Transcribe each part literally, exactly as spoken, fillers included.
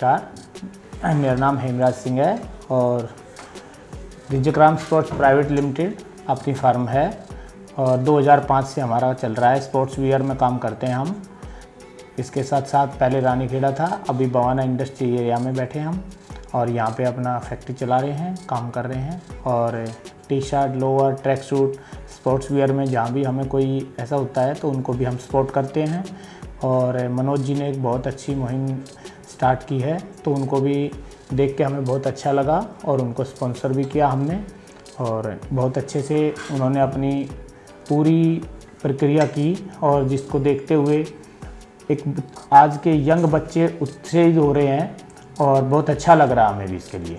नमस्कार, मेरा नाम हेमराज सिंह है और विजयक्राम स्पोर्ट्स प्राइवेट लिमिटेड अपनी फार्म है और दो हज़ार पाँच से हमारा चल रहा है। स्पोर्ट्स वियर में काम करते हैं हम। इसके साथ साथ पहले रानीखेड़ा था, अभी बवाना इंडस्ट्री एरिया में बैठे हम और यहाँ पे अपना फैक्ट्री चला रहे हैं, काम कर रहे हैं। और T shirt, lower, track suit, sports wear में जहाँ भी हमें कोई ऐसा होता है तो उनको भी हम सपोर्ट करते हैं। और मनोज जी ने एक बहुत अच्छी मुहिम स्टार्ट की है तो उनको भी देख के हमें बहुत अच्छा लगा और उनको स्पॉन्सर भी किया हमने और बहुत अच्छे से उन्होंने अपनी पूरी प्रक्रिया की और जिसको देखते हुए एक आज के यंग बच्चे उत्साहित हो रहे हैं और बहुत अच्छा लग रहा है हमें भी इसके लिए।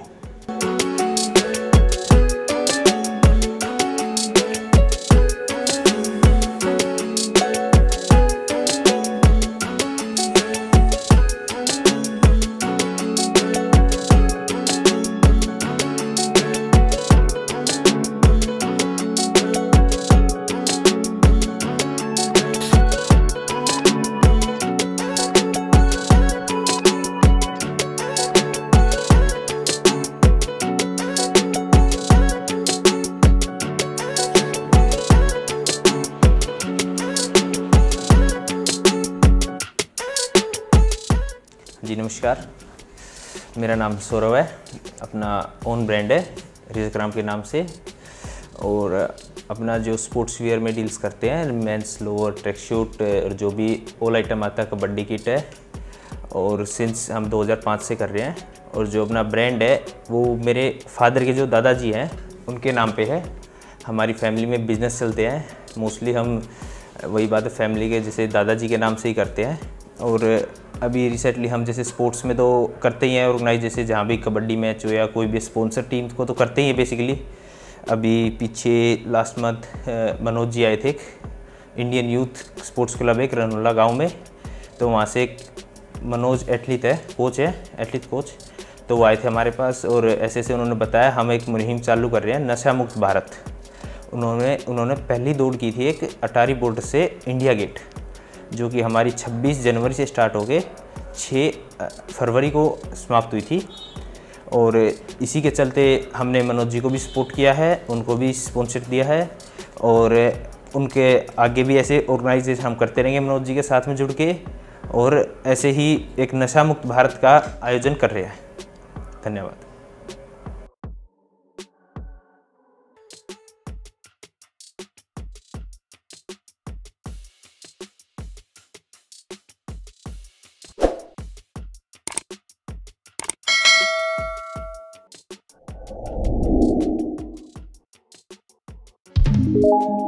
जी नमस्कार, मेरा नाम सौरव है। अपना ओन ब्रांड है विजयक्राम के नाम से और अपना जो स्पोर्ट्स वियर में डील्स करते हैं, मेंस लोअर, ट्रैक सूट और जो भी ऑल आइटम आता है, कबड्डी किट है। और सिंस हम दो हज़ार पाँच से कर रहे हैं और जो अपना ब्रांड है वो मेरे फादर के जो दादाजी हैं उनके नाम पे है। हमारी फैमिली में बिजनेस चलते हैं, मोस्टली हम वही बात है फैमिली के जैसे दादाजी के नाम से ही करते हैं। और अभी रिसेंटली हम जैसे स्पोर्ट्स में तो करते ही हैं ऑर्गेनाइज, जैसे जहाँ भी कबड्डी मैच हो या कोई भी स्पॉन्सर टीम को तो करते ही हैं बेसिकली। अभी पीछे लास्ट मंथ मनोज जी आए थे, इंडियन यूथ स्पोर्ट्स क्लब एक रनोला गांव में, तो वहाँ से एक मनोज एथलीट है, कोच है, एथलीट कोच, तो वो आए थे हमारे पास और ऐसे ऐसे उन्होंने बताया हम एक मुहिम चालू कर रहे हैं नशा मुक्त भारत। उन्होंने उन्होंने पहली दौड़ की थी एक अटारी बॉर्डर से इंडिया गेट, जो कि हमारी छब्बीस जनवरी से स्टार्ट होके छह फरवरी को समाप्त हुई थी। और इसी के चलते हमने मनोज जी को भी सपोर्ट किया है, उनको भी स्पॉन्सर दिया है और उनके आगे भी ऐसे ऑर्गेनाइजेशन हम करते रहेंगे मनोज जी के साथ में जुड़ के और ऐसे ही एक नशा मुक्त भारत का आयोजन कर रहे हैं। धन्यवाद। Thank you.